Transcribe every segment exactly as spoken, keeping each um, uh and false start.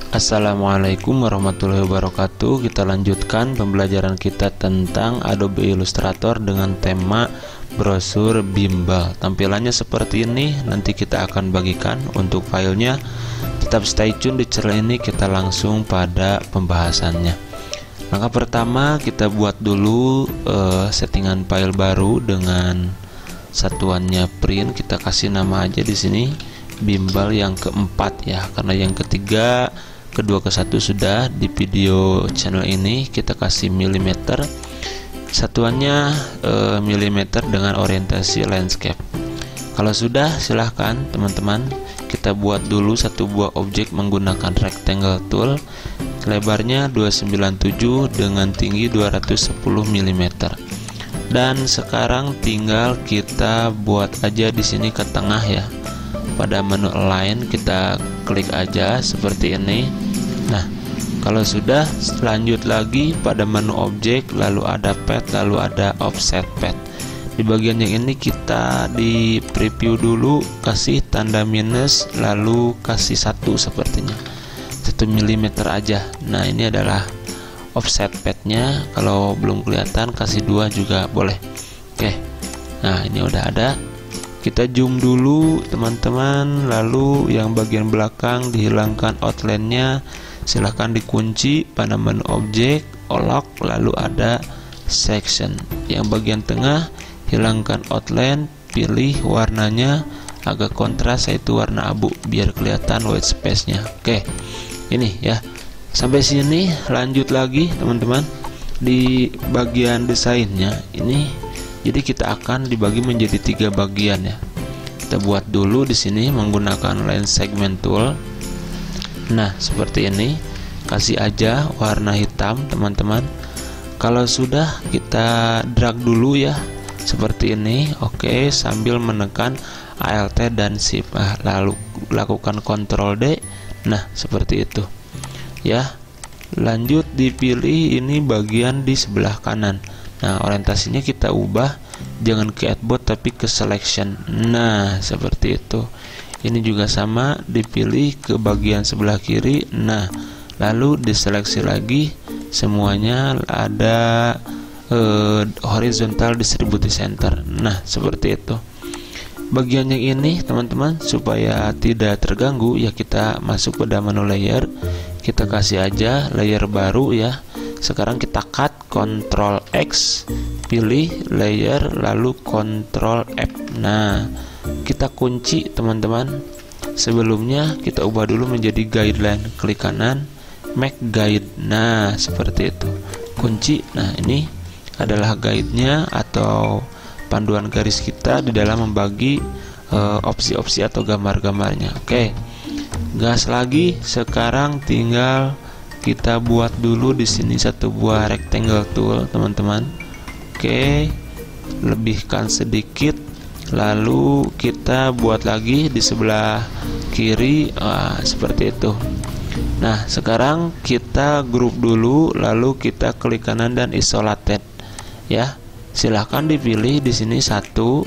Assalamualaikum warahmatullahi wabarakatuh. Kita lanjutkan pembelajaran kita tentang Adobe Illustrator dengan tema brosur bimbel. Tampilannya seperti ini, nanti kita akan bagikan untuk filenya. Tetap stay tune di channel ini, kita langsung pada pembahasannya. Langkah pertama, kita buat dulu uh, settingan file baru dengan satuannya print. Kita kasih nama aja di sini bimbel yang keempat ya, karena yang ketiga kedua ke satu sudah di video channel ini. Kita kasih milimeter, satuannya e, milimeter dengan orientasi landscape. Kalau sudah, silahkan teman-teman kita buat dulu satu buah objek menggunakan rectangle tool, lebarnya dua ratus sembilan puluh tujuh dengan tinggi dua ratus sepuluh milimeter. Dan sekarang tinggal kita buat aja di sini ke tengah ya. Pada menu align kita klik aja seperti ini. Nah, kalau sudah, lanjut lagi pada menu objek, lalu ada pad, lalu ada offset pad. Di bagian yang ini kita di preview dulu, kasih tanda minus, lalu kasih satu sepertinya, satu milimeter aja. Nah, ini adalah offset padnya. Kalau belum kelihatan, kasih dua juga boleh. Oke, nah ini udah ada. Kita zoom dulu teman-teman, lalu yang bagian belakang dihilangkan outline-nya, silahkan dikunci pada menu objek, lock, lalu ada section. Yang bagian tengah hilangkan outline, pilih warnanya agak kontras, yaitu warna abu biar kelihatan white space-nya. Oke, ini ya. Sampai sini, lanjut lagi teman-teman di bagian desainnya ini. Jadi kita akan dibagi menjadi tiga bagian ya. Kita buat dulu di sini menggunakan line segment tool. Nah, seperti ini. Kasih aja warna hitam, teman-teman. Kalau sudah, kita drag dulu ya. Seperti ini. Oke, sambil menekan Alt dan Shift. Nah, lalu lakukan Ctrl D. Nah, seperti itu. Ya. Lanjut dipilih ini bagian di sebelah kanan. Nah, orientasinya kita ubah, jangan ke artboard tapi ke selection. Nah, seperti itu. Ini juga sama, dipilih ke bagian sebelah kiri. Nah, lalu diseleksi lagi, semuanya ada eh, horizontal distributed center. Nah, seperti itu. Bagian yang ini teman-teman, supaya tidak terganggu ya, kita masuk pada menu layer. Kita kasih aja layer baru ya. Sekarang kita cut, Ctrl X, pilih layer, lalu Ctrl F. Nah, kita kunci teman-teman. Sebelumnya kita ubah dulu menjadi guideline. Klik kanan, make guide. Nah, seperti itu. Kunci. Nah, ini adalah guide-nya atau panduan garis kita di dalam membagi opsi-opsi uh, atau gambar-gambarnya. Oke, gas lagi. Sekarang tinggal kita buat dulu di sini satu buah rectangle tool, teman-teman. Oke, lebihkan sedikit, lalu kita buat lagi di sebelah kiri. Wah, seperti itu. Nah, sekarang kita grup dulu, lalu kita klik kanan dan isolated. Ya, silahkan dipilih di sini satu,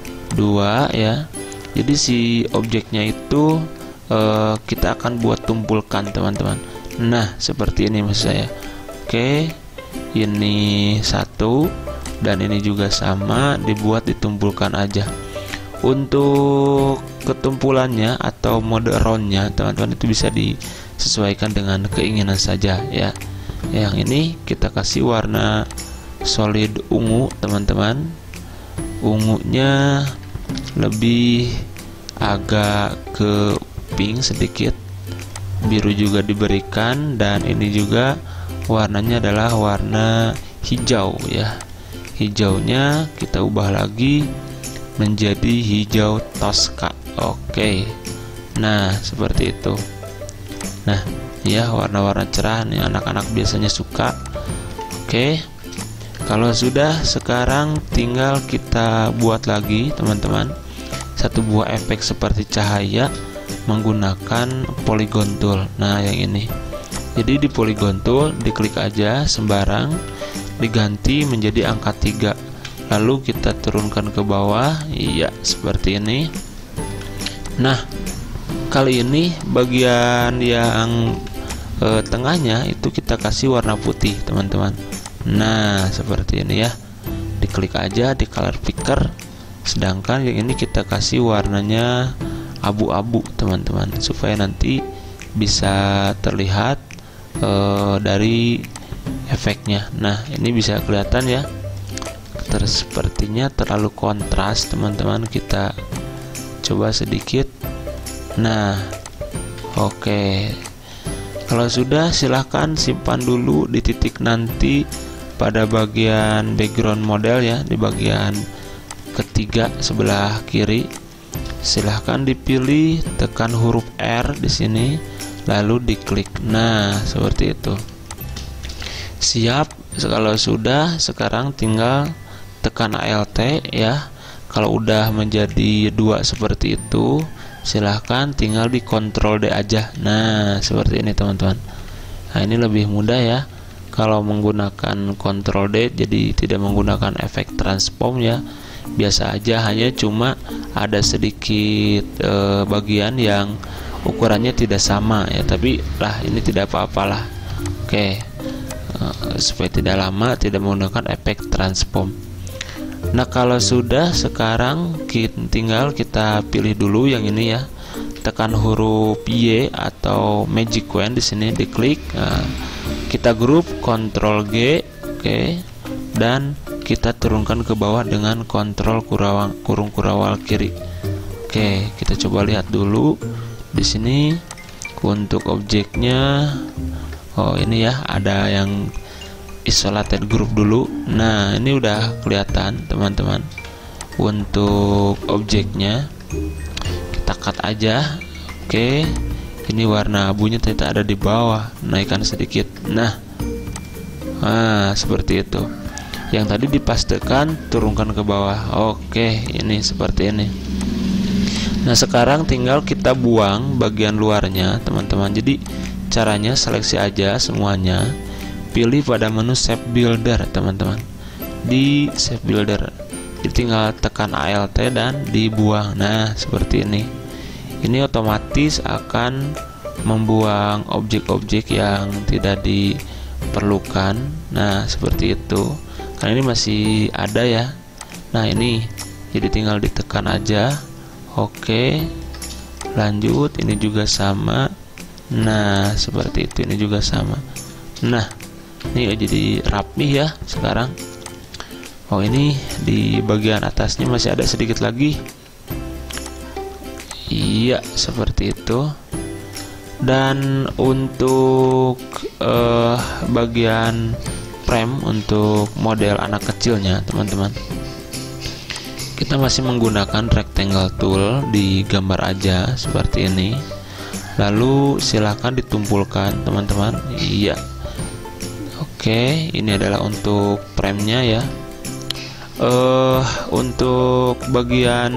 dua ya. Jadi si objeknya itu eh, kita akan buat tumpulkan, teman-teman. Nah, seperti ini maksud saya. Oke, ini satu dan ini juga sama, dibuat ditumpulkan aja. Untuk ketumpulannya atau mode roundnya, teman-teman, itu bisa disesuaikan dengan keinginan saja ya. Yang ini kita kasih warna solid ungu, teman-teman. Ungunya lebih agak ke pink sedikit. Biru juga diberikan, dan ini juga warnanya adalah warna hijau ya. Hijaunya kita ubah lagi menjadi hijau Tosca. Oke, nah seperti itu. Nah ya, warna-warna cerah nih anak-anak biasanya suka. Oke, kalau sudah, sekarang tinggal kita buat lagi teman-teman satu buah efek seperti cahaya menggunakan polygon tool. Nah, yang ini. Jadi di polygon tool diklik aja sembarang, diganti menjadi angka tiga. Lalu kita turunkan ke bawah. Iya, seperti ini. Nah, kali ini bagian yang e, tengahnya itu kita kasih warna putih, teman-teman. Nah, seperti ini ya. Diklik aja di color picker. Sedangkan yang ini kita kasih warnanya abu-abu, teman-teman, supaya nanti bisa terlihat e, dari efeknya. Nah, ini bisa kelihatan ya. Terus sepertinya terlalu kontras, teman-teman. Kita coba sedikit. Nah, oke. Kalau sudah, silahkan simpan dulu di titik nanti pada bagian background model ya, di bagian ketiga sebelah kiri. Silahkan dipilih, tekan huruf R di sini, lalu diklik. Nah, seperti itu. Siap. Kalau sudah, sekarang tinggal tekan Alt ya. Kalau udah menjadi dua seperti itu, silahkan tinggal di Ctrl D aja. Nah, seperti ini, teman-teman. Nah, ini lebih mudah ya kalau menggunakan Ctrl D, jadi tidak menggunakan efek transform ya. Biasa aja, hanya cuma ada sedikit e, bagian yang ukurannya tidak sama ya, tapi lah ini tidak apa-apalah. Oke, e, supaya tidak lama, tidak menggunakan efek transform. Nah, kalau sudah, sekarang kita, tinggal kita pilih dulu yang ini ya. Tekan huruf Y atau Magic Wand di sini, diklik. Nah, kita grup Ctrl G, oke, dan kita turunkan ke bawah dengan Ctrl kurang kurung kurawal kiri. Oke, kita coba lihat dulu di sini untuk objeknya. Oh, ini ya, ada yang isolated group dulu. Nah, ini udah kelihatan, teman-teman. Untuk objeknya kita cut aja. Oke, ini warna abunya ternyata ada di bawah, naikkan sedikit. Nah, nah seperti itu. Yang tadi dipastekan, turunkan ke bawah. Oke, ini seperti ini. Nah, sekarang tinggal kita buang bagian luarnya, teman-teman. Jadi caranya seleksi aja semuanya. Pilih pada menu Shape Builder, teman-teman. Di Shape Builder, jadi tinggal tekan Alt dan dibuang. Nah, seperti ini. Ini otomatis akan membuang objek-objek yang tidak diperlukan. Nah, seperti itu. Karena ini masih ada ya. Nah, ini jadi tinggal ditekan aja. Oke, lanjut. Ini juga sama. Nah, seperti itu. Ini juga sama. Nah, ini jadi rapi ya sekarang. Oh, ini di bagian atasnya masih ada sedikit lagi. Iya, seperti itu. Dan untuk uh, bagian frame untuk model anak kecilnya, teman-teman, kita masih menggunakan rectangle tool di gambar aja seperti ini. Lalu silahkan ditumpulkan, teman-teman. Iya. Oke, ini adalah untuk frame-nya ya. Uh, untuk bagian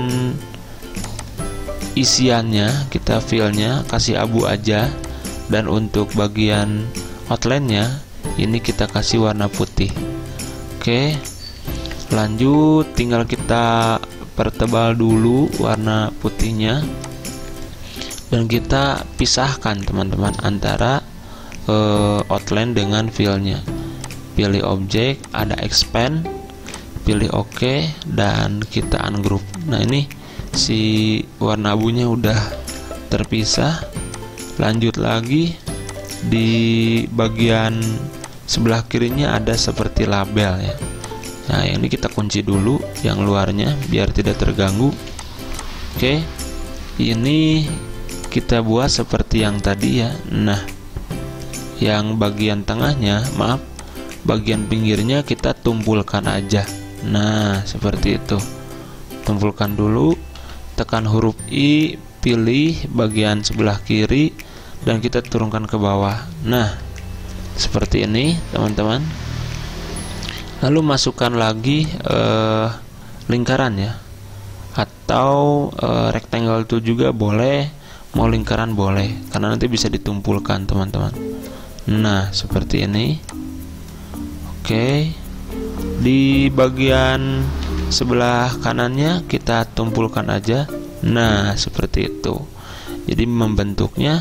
isiannya, kita fill-nya kasih abu aja. Dan untuk bagian outline-nya, ini kita kasih warna putih. Oke, lanjut. Tinggal kita pertebal dulu warna putihnya. Dan kita pisahkan, teman-teman, antara uh, outline dengan fill-nya. Pilih objek, ada expand, pilih OK, dan kita ungroup. Nah, ini si warna abunya udah terpisah. Lanjut lagi, di bagian sebelah kirinya ada seperti label ya. Nah, yang ini kita kunci dulu yang luarnya biar tidak terganggu. Oke, ini kita buat seperti yang tadi ya. Nah, yang bagian tengahnya, maaf, bagian pinggirnya kita tumpulkan aja. Nah, seperti itu. Tumpulkan dulu, tekan huruf I, pilih bagian sebelah kiri, dan kita turunkan ke bawah. Nah, seperti ini, teman-teman. Lalu masukkan lagi eh, lingkaran ya, atau eh, rectangle tool juga boleh, mau lingkaran boleh, karena nanti bisa ditumpulkan, teman-teman. Nah, seperti ini. Oke, di bagian sebelah kanannya kita tumpulkan aja. Nah, seperti itu. Jadi membentuknya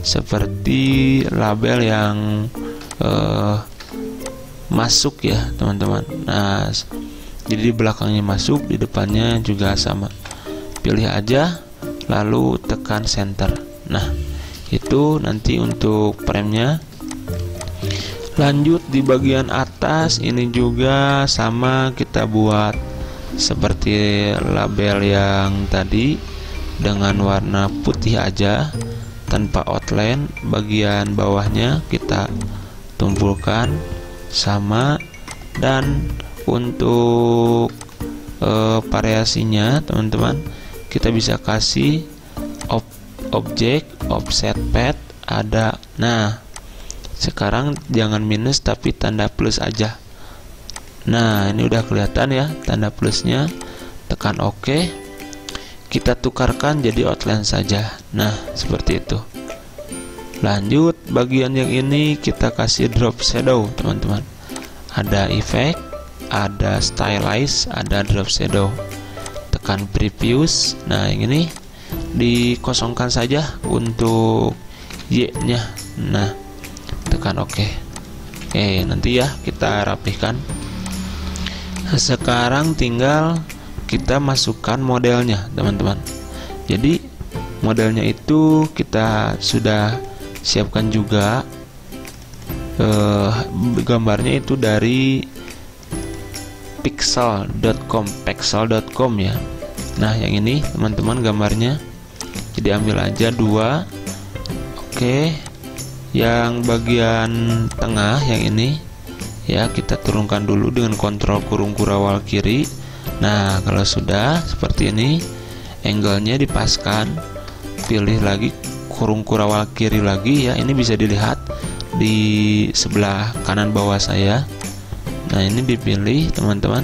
seperti label yang eh, masuk ya teman-teman. Nah, jadi di belakangnya masuk, di depannya juga sama. Pilih aja, lalu tekan center. Nah, itu nanti untuk frame-nya. Lanjut di bagian atas, ini juga sama, kita buat seperti label yang tadi dengan warna putih aja tanpa outline. Bagian bawahnya kita tumpulkan sama, dan untuk e, variasinya teman-teman, kita bisa kasih ob objek offset pad ada. Nah, sekarang jangan minus tapi tanda plus aja. Nah, ini udah kelihatan ya tanda plusnya. Tekan OK. Kita tukarkan jadi outline saja. Nah, seperti itu. Lanjut bagian yang ini kita kasih drop shadow teman-teman. Ada efek, ada stylize, ada drop shadow. Tekan previous. Nah, yang ini dikosongkan saja untuk Y nya. Nah, tekan OK. Oke, nanti ya kita rapihkan. Nah, sekarang tinggal kita masukkan modelnya teman-teman. Jadi modelnya itu kita sudah siapkan juga. eh, gambarnya itu dari pixel dot com pixel dot com ya. Nah, yang ini teman-teman gambarnya, jadi ambil aja dua. Oke, yang bagian tengah yang ini ya kita turunkan dulu dengan kontrol kurung kurawal kiri. Nah, kalau sudah seperti ini, angle-nya dipaskan, pilih lagi kurung kurawal kiri lagi ya. Ini bisa dilihat di sebelah kanan bawah saya. Nah, ini dipilih teman-teman.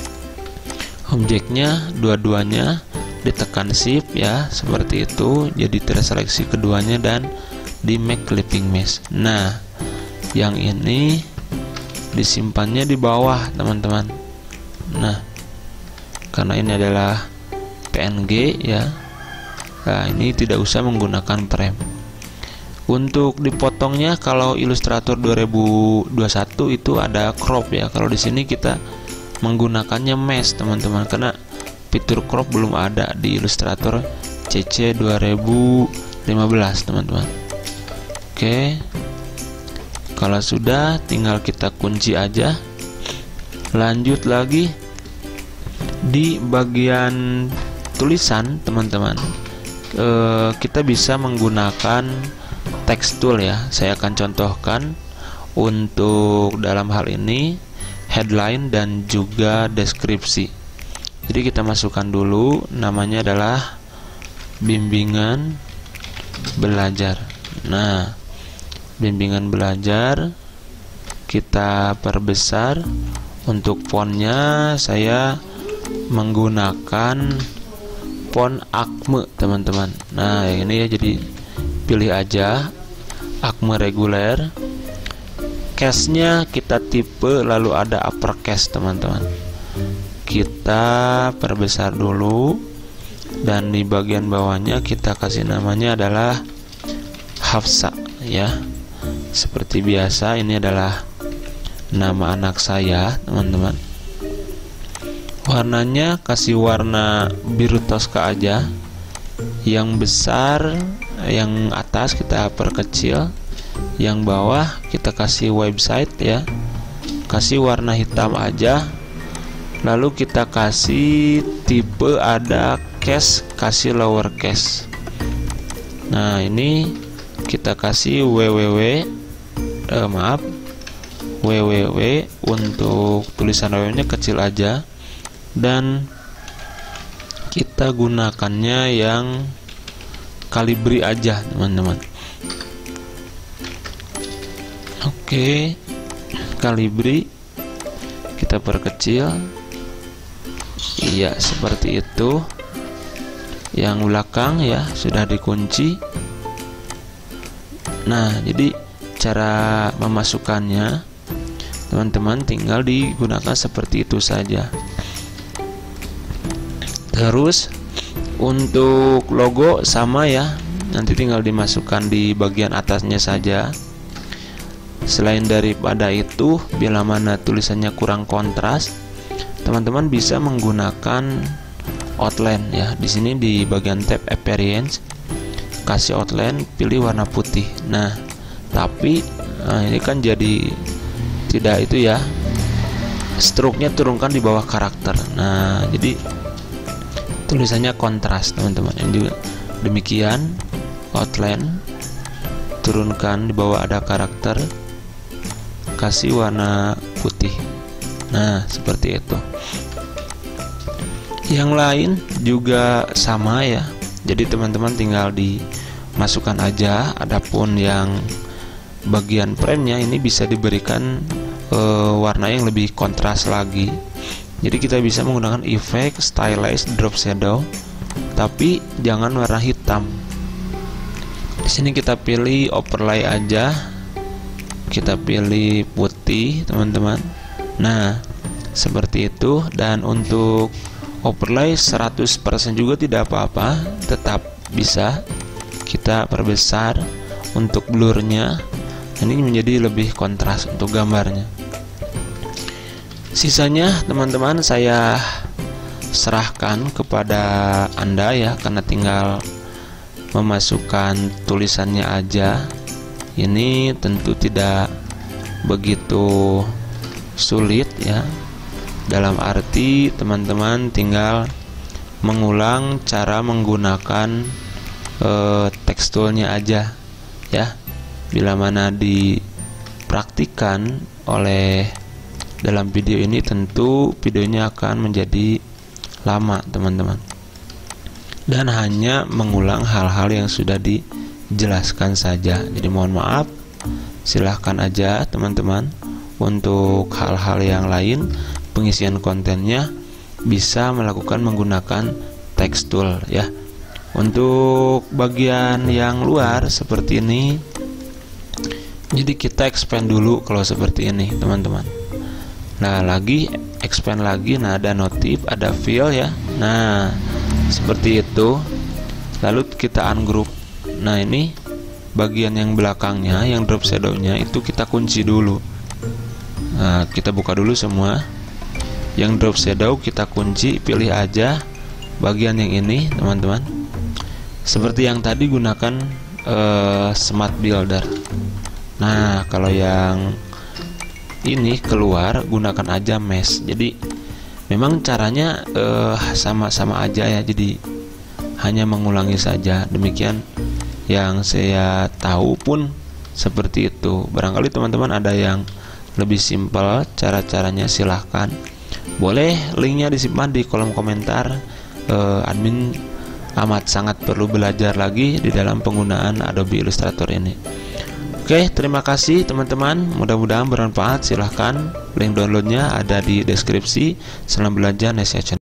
Objeknya dua-duanya ditekan shift ya, seperti itu. Jadi terseleksi keduanya dan di make clipping mesh. Nah, yang ini disimpannya di bawah teman-teman. Nah, karena ini adalah P N G ya. Nah, ini tidak usah menggunakan frame. Untuk dipotongnya kalau Illustrator dua ribu dua puluh satu itu ada crop ya. Kalau di sini kita menggunakannya mesh teman-teman, karena fitur crop belum ada di Illustrator C C dua ribu lima belas teman-teman. Oke, kalau sudah tinggal kita kunci aja. Lanjut lagi di bagian tulisan teman-teman, e, kita bisa menggunakan text tool ya. Saya akan contohkan untuk dalam hal ini headline dan juga deskripsi. Jadi kita masukkan dulu, namanya adalah bimbingan belajar. Nah, bimbingan belajar kita perbesar. Untuk fontnya saya menggunakan font Acme teman-teman. Nah, yang ini ya, jadi pilih aja Acme reguler. Case-nya kita tipe lalu ada uppercase teman-teman. Kita perbesar dulu, dan di bagian bawahnya kita kasih namanya adalah Hafsa ya. Seperti biasa, ini adalah nama anak saya teman-teman. Warnanya kasih warna biru toska aja. Yang besar, yang atas kita perkecil, yang bawah kita kasih website ya, kasih warna hitam aja. Lalu kita kasih tipe ada case, kasih lowercase. Nah, ini kita kasih www eh, maaf www. Untuk tulisan www-nya kecil aja, dan kita gunakannya yang Calibri aja teman-teman. Oke, Calibri kita perkecil. Iya, seperti itu. Yang belakang ya sudah dikunci. Nah, jadi cara memasukkannya teman-teman tinggal digunakan seperti itu saja. Terus untuk logo sama ya, nanti tinggal dimasukkan di bagian atasnya saja. Selain daripada itu, bila mana tulisannya kurang kontras, teman-teman bisa menggunakan outline ya. Di sini di bagian tab appearance, kasih outline, pilih warna putih. Nah, tapi nah ini kan jadi tidak itu ya, stroke-nya turunkan di bawah karakter. Nah, jadi tulisannya kontras teman-teman. Yang juga demikian, outline turunkan di bawah ada karakter, kasih warna putih. Nah, seperti itu. Yang lain juga sama ya. Jadi teman-teman tinggal dimasukkan aja. Adapun yang bagian frame-nya ini bisa diberikan e, warna yang lebih kontras lagi. Jadi kita bisa menggunakan efek stylize drop shadow, tapi jangan warna hitam. Di sini kita pilih overlay aja. Kita pilih putih, teman-teman. Nah, seperti itu. Dan untuk overlay seratus persen juga tidak apa-apa, tetap bisa kita perbesar. Untuk blurnya ini menjadi lebih kontras untuk gambarnya. Sisanya teman-teman saya serahkan kepada Anda ya, karena tinggal memasukkan tulisannya aja. Ini tentu tidak begitu sulit ya, dalam arti teman-teman tinggal mengulang cara menggunakan eh, teksturnya aja ya. Bila mana dipraktikkan oleh dalam video ini, tentu videonya akan menjadi lama teman-teman, dan hanya mengulang hal-hal yang sudah dijelaskan saja. Jadi mohon maaf, silahkan aja teman-teman untuk hal-hal yang lain, pengisian kontennya bisa melakukan menggunakan text tool ya. Untuk bagian yang luar seperti ini, jadi kita expand dulu kalau seperti ini teman-teman. Nah, lagi expand lagi. Nah, ada notif, ada fill ya. Nah, seperti itu. Lalu kita ungroup. Nah, ini bagian yang belakangnya, yang drop shadow-nya itu kita kunci dulu. Nah, kita buka dulu semua. Yang drop shadow kita kunci, pilih aja bagian yang ini teman-teman. Seperti yang tadi, gunakan uh, Smart Builder. Nah, kalau yang ini keluar, gunakan aja mesh. Jadi memang caranya sama-sama uh, aja ya. Jadi hanya mengulangi saja. Demikian yang saya tahu pun seperti itu. Barangkali teman-teman ada yang lebih simpel cara-caranya, silahkan. Boleh linknya disimpan di kolom komentar. uh, Admin amat sangat perlu belajar lagi di dalam penggunaan Adobe Illustrator ini. Oke, terima kasih teman-teman. Mudah-mudahan bermanfaat. Silahkan link downloadnya ada di deskripsi. Selamat belajar, Nesya Channel.